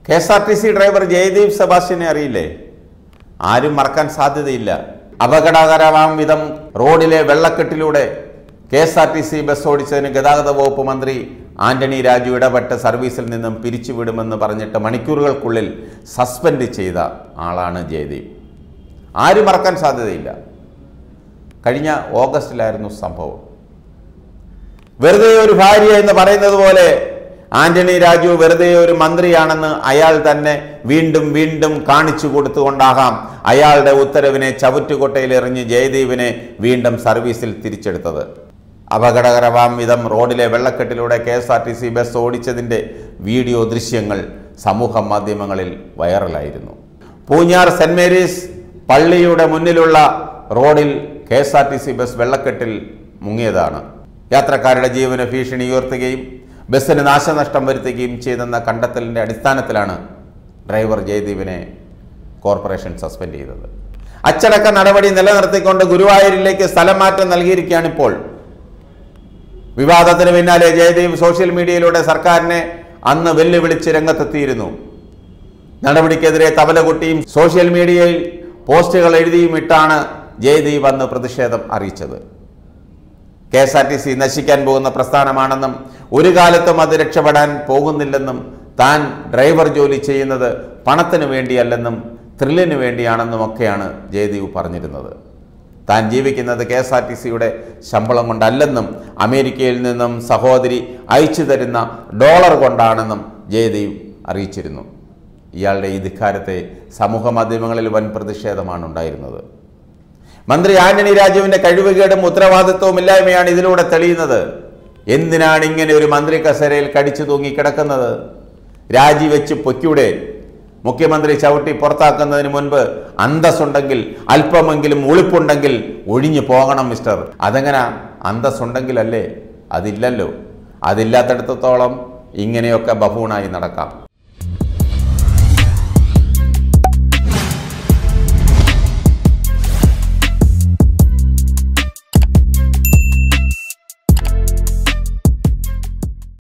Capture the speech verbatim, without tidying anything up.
K S R T C driver Jayadeep സെബാസ്റ്റ്യനെ അറിയില്ലേ? ആരും മറക്കാൻ സാധ്യതയില്ല. അപകടകരമാം വിധം റോഡിലെ വെള്ളക്കെട്ടിലൂടെ K S R T C bus ഓടിച്ചതിന് ഗതാഗത വകുപ്പ് മന്ത്രി ആന്റണി രാജു ഇടപെട്ട് സർവീസിൽ നിന്നും പിരിച്ചുവിടുമെന്ന് പറഞ്ഞിട്ട് മണിക്കൂറുകൾക്കുള്ളിൽ സസ്പെൻഡ് ചെയ്ത ആളാണ് ജയദീപ്. ആരും മറക്കാൻ സാധ്യതയില്ല. കഴിഞ്ഞ ഓഗസ്റ്റിലായിരുന്നു സംഭവം. വെറുതെ ഒരു ഭാര്യ എന്ന് പറയുന്നത് പോലെ ആന്റണി രാജു വെറുതെ ഒരു മന്ത്രിയാണെന്ന് അയാൾ തന്നെ വീണ്ടും വീണ്ടും കാണിച്ചു കൊടുത്തുകൊണ്ടാകാം അയാളുടെ ഉത്തരവിനെ ചവറ്റുകൊട്ടയിൽ എറിഞ്ഞ് ജയദീപിനെ വീണ്ടും സർവീസിൽ തിരിച്ചെടുത്തത്. അപകടകരമാം വിധം റോഡിലെ വെള്ളക്കെട്ടിലൂടെ K S R T C bus ഓടിച്ചതിൻ്റെ വീഡിയോ ദൃശ്യങ്ങൾ സമൂഹ മാധ്യമങ്ങളിൽ വൈറലായിരുന്നു. പൂഞ്ഞാർ സെന്റ് മേരീസ് പള്ളിയുടെ മുന്നിലുള്ള റോഡിൽ K S R T C bus വെള്ളക്കെട്ടിൽ മുങ്ങിയതാണ്. യാത്രക്കാരുടെ ജീവന് ഭീഷണി ഉയർത്തുകയും ബസ്സിന് നാശനഷ്ടം വരുത്തുകയും ചെയ്തെന്ന കണ്ടെത്തലിൻ്റെ അടിസ്ഥാനത്തിലാണ് ഡ്രൈവർ ജയദീപിനെ കോർപ്പറേഷൻ സസ്പെൻഡ് ചെയ്തത്. അച്ചടക്ക നടപടി നിലനിർത്തിക്കൊണ്ട് ഗുരുവായൂരിലേക്ക് സ്ഥലം മാറ്റം നൽകിയിരിക്കുകയാണിപ്പോൾ. വിവാദത്തിന് പിന്നാലെ ജയദീപ് സോഷ്യൽ മീഡിയയിലൂടെ സർക്കാരിനെ അന്ന് വെല്ലുവിളിച്ച് രംഗത്തെത്തിയിരുന്നു. നടപടിക്കെതിരെ തബലകൊട്ടിയും സോഷ്യൽ മീഡിയയിൽ പോസ്റ്റുകൾ എഴുതിയും ഇട്ടാണ് ജയദീപ് അന്ന് പ്രതിഷേധം അറിയിച്ചത്. K S R T C നശിക്കാൻ പോകുന്ന പ്രസ്ഥാനമാണെന്നും ഒരു കാലത്തും അത് രക്ഷപ്പെടാൻ പോകുന്നില്ലെന്നും താൻ ഡ്രൈവർ ജോലി ചെയ്യുന്നത് പണത്തിന് വേണ്ടിയല്ലെന്നും ത്രില്ലിന് വേണ്ടിയാണെന്നും ഒക്കെയാണ് ജയദീപ് പറഞ്ഞിരുന്നത്. താൻ ജീവിക്കുന്നത് കെ എസ് ആർ ടി സിയുടെ ശമ്പളം കൊണ്ടല്ലെന്നും അമേരിക്കയിൽ നിന്നും സഹോദരി അയച്ചു തരുന്ന ഡോളർ കൊണ്ടാണെന്നും ജയദീപ് അറിയിച്ചിരുന്നു. ഇയാളുടെ ഈ ധിക്കാരത്തെ സമൂഹ മാധ്യമങ്ങളിൽ വൻ പ്രതിഷേധമാണ് ഉണ്ടായിരുന്നത്. മന്ത്രി ആന്റണി രാജുവിന്റെ കഴിവുകേടും ഉത്തരവാദിത്വവും ഇല്ലായ്മയാണ് ഇതിലൂടെ തെളിയുന്നത്. എന്തിനാണ് ഇങ്ങനെ ഒരു മന്ത്രി കസേരയിൽ കടിച്ചു തൂങ്ങി കിടക്കുന്നത്? രാജിവെച്ച് പൊയ്ക്കൂടെ? മുഖ്യമന്ത്രി ചവിട്ടി പുറത്താക്കുന്നതിന് മുൻപ് അന്തസ്സുണ്ടെങ്കിൽ, അല്പമെങ്കിലും ഉളിപ്പുണ്ടെങ്കിൽ ഒഴിഞ്ഞു പോകണം മിസ്റ്റർ. അതെങ്ങനെ അന്തസ്സുണ്ടെങ്കിലല്ലേ? അതില്ലല്ലോ. അതില്ലാത്തടത്തോളം ഇങ്ങനെയൊക്കെ ബഫൂണായി നടക്കാം.